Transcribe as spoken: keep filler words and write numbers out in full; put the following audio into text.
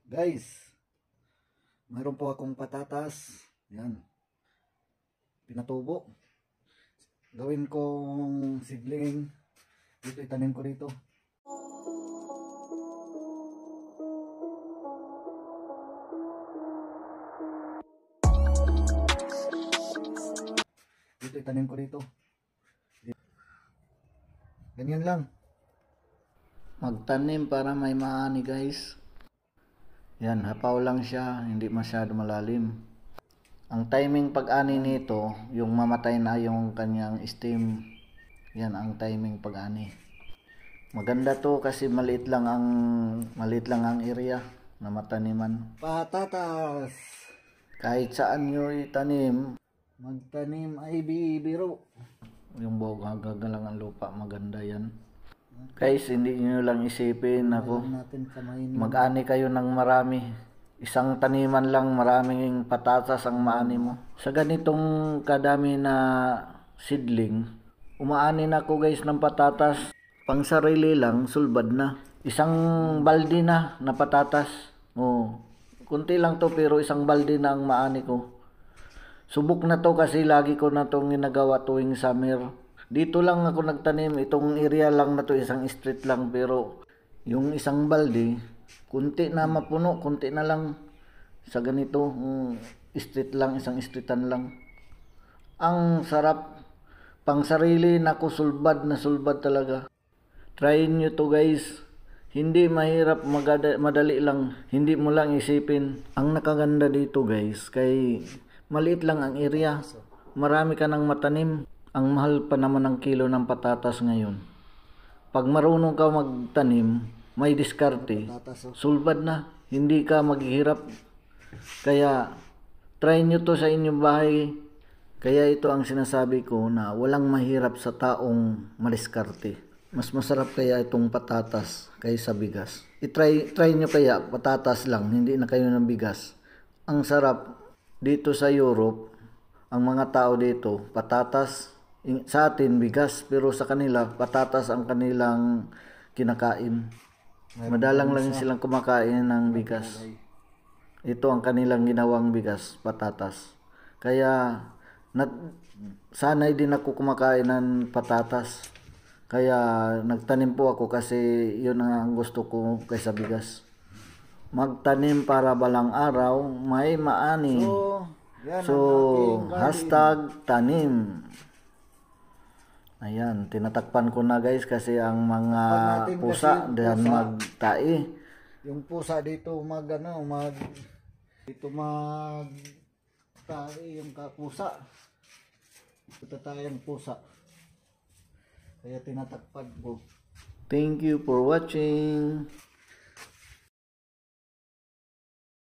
Guys, mayroon po akong patatas. Yan. Pinatubo. Gawin kong seedling. Dito itanim ko dito. Dito itanim ko dito. Ganyan lang. Magtanim para may maani, guys. Yan, hapaw lang siya, hindi masyado malalim. Ang timing pag-ani nito, yung mamatay na yung kanyang stem. Yan ang timing pag-ani. Maganda to kasi maliit lang ang maliit lang ang area na mataniman. Patatas. Kahit saan nyo itanim, magtanim ay bibiro. Yung bawag lang ang lupa, maganda yan. Guys, hindi nyo lang isipin ako. Mag-ani kayo ng marami. Isang taniman lang, maraming patatas ang maani mo. Sa ganitong kadami na seedling, umaani na ako guys ng patatas. Pang sarili lang, sulbad na. Isang balde na na patatas. Oh, kunti lang to pero isang balde na ang maani ko. Subok na to kasi lagi ko na itong ginagawa tuwing summer. Dito lang ako nagtanim, itong area lang na to, isang street lang, pero yung isang balde, kunti na mapuno, kunti na lang sa ganito, um, street lang, isang streetan lang. Ang sarap, pang sarili na ko, sulbad na sulbad talaga. Try nyo to guys, hindi mahirap, magada, madali lang, hindi mo lang isipin. Ang nakaganda dito guys, kay maliit lang ang area, marami ka nang matanim. Ang mahal pa naman ng kilo ng patatas ngayon. Pag marunong ka magtanim, may diskarte, sulbad na, hindi ka maghihirap. Kaya try nyo to sa inyong bahay. Kaya ito ang sinasabi ko na walang mahirap sa taong madiskarte. Mas masarap kaya itong patatas kaysa bigas. I-try try nyo kaya patatas lang, hindi na kayo ng bigas. Ang sarap dito sa Europe, ang mga tao dito, patatas. Sa atin bigas, pero sa kanila patatas ang kanilang kinakain. Madalang lang silang kumakain ng bigas. Ito ang kanilang ginawang bigas, patatas. Kaya nat, sanay din ako kumakain ng patatas. Kaya nagtanim po ako kasi yun ang gusto ko kaysa bigas. Magtanim para balang araw may maani. So, yan so hashtag tanim. Ayan, tinatakpan ko na guys kasi ang mga pusa diyan magtai. Yung pusa dito mag ano, mag dito mag tai yung kapusa. Ito tayong pusa. Kaya tinatakpan ko. Thank you for watching.